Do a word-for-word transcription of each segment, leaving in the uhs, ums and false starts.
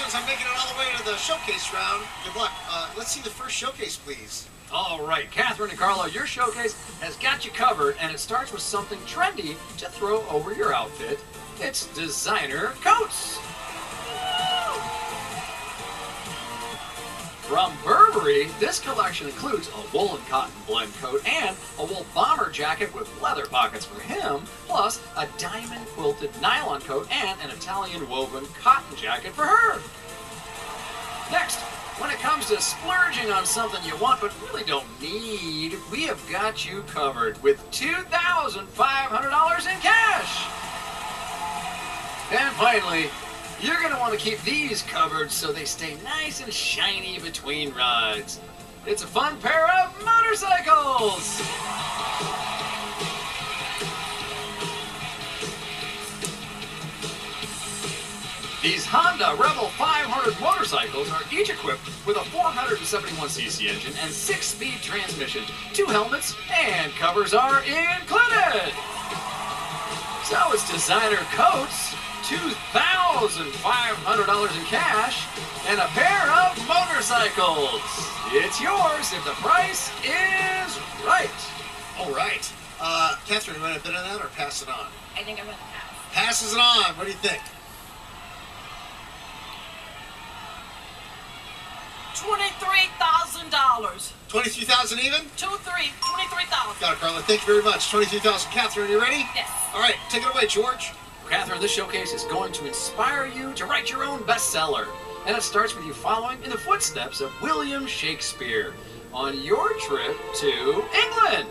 Congratulations on making it all the way to the showcase round. Good luck. Uh, let's see the first showcase, please. All right, Catherine and Carlo, your showcase has got you covered, and it starts with something trendy to throw over your outfit. It's designer coats. From Burberry, this collection includes a wool and cotton blend coat and a wool bomber jacket with leather pockets for him, plus a diamond quilted nylon coat and an Italian woven cotton jacket for her. Next, when it comes to splurging on something you want but really don't need, we have got you covered with two thousand five hundred dollars in cash. And finally, you're going to want to keep these covered so they stay nice and shiny between rides. It's a fun pair of motorcycles! These Honda Rebel five hundred motorcycles are each equipped with a four hundred seventy-one c c engine and six-speed transmission. Two helmets and covers are included. So it's designer coats, two thousand five hundred dollars in cash, and a pair of motorcycles. It's yours if the price is right. All right. Uh, Catherine, you want to bid on that or pass it on? I think I'm going to pass. Passes it on. What do you think? twenty-three thousand dollars. twenty-three thousand dollars even? Two, three, twenty-three thousand dollars. Got it, Carla. Thank you very much. twenty-three thousand dollars. Catherine, you ready? Yes. All right. Take it away, George. Catherine, this showcase is going to inspire you to write your own bestseller. And it starts with you following in the footsteps of William Shakespeare on your trip to England.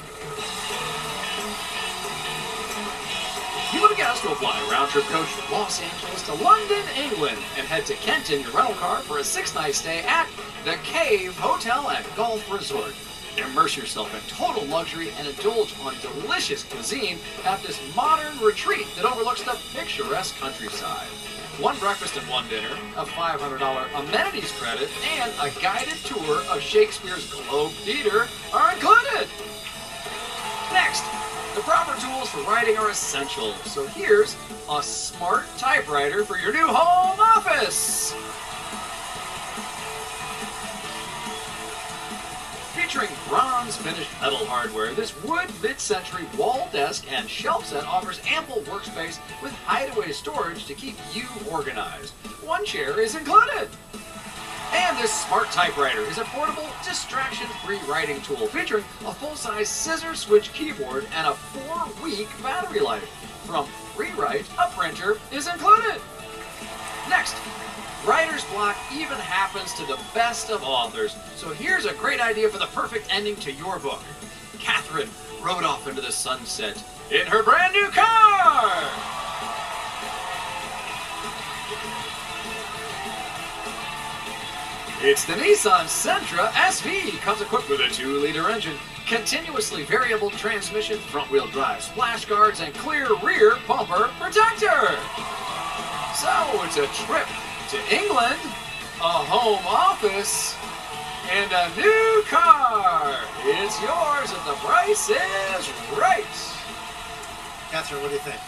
You and a guest will fly a round-trip coach from Los Angeles to London, England, and head to Kent in your rental car for a six-night stay at the Cave Hotel and Golf Resort. Immerse yourself in total luxury and indulge on delicious cuisine at this modern retreat that overlooks the picturesque countryside. One breakfast and one dinner, a five hundred dollars amenities credit, and a guided tour of Shakespeare's Globe Theater are included. Next, the proper tools for writing are essential, so here's a smart typewriter for your new home office. Featuring bronze-finished metal hardware, this wood mid-century wall desk and shelf set offers ample workspace with hideaway storage to keep you organized. One chair is included. And this smart typewriter is a portable, distraction-free writing tool featuring a full-size scissor-switch keyboard and a four-week battery life. From Rewrite, a printer is included. Next, writer's block even happens to the best of authors, so here's a great idea for the perfect ending to your book. Catherine rode off into the sunset in her brand new car! It's the Nissan Sentra S V. Comes equipped with a two liter engine, continuously variable transmission, front-wheel drive, splash guards, and clear rear bumper protector. So it's a trip to England, a home office, and a new car. It's yours if the price is right. Catherine, what do you think?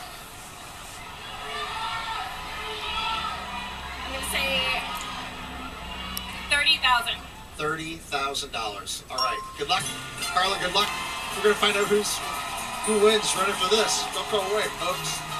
I'm going to say thirty thousand dollars. thirty thousand dollars. All right. Good luck. Carla, good luck. We're going to find out who's who wins running for this. Don't go away, folks.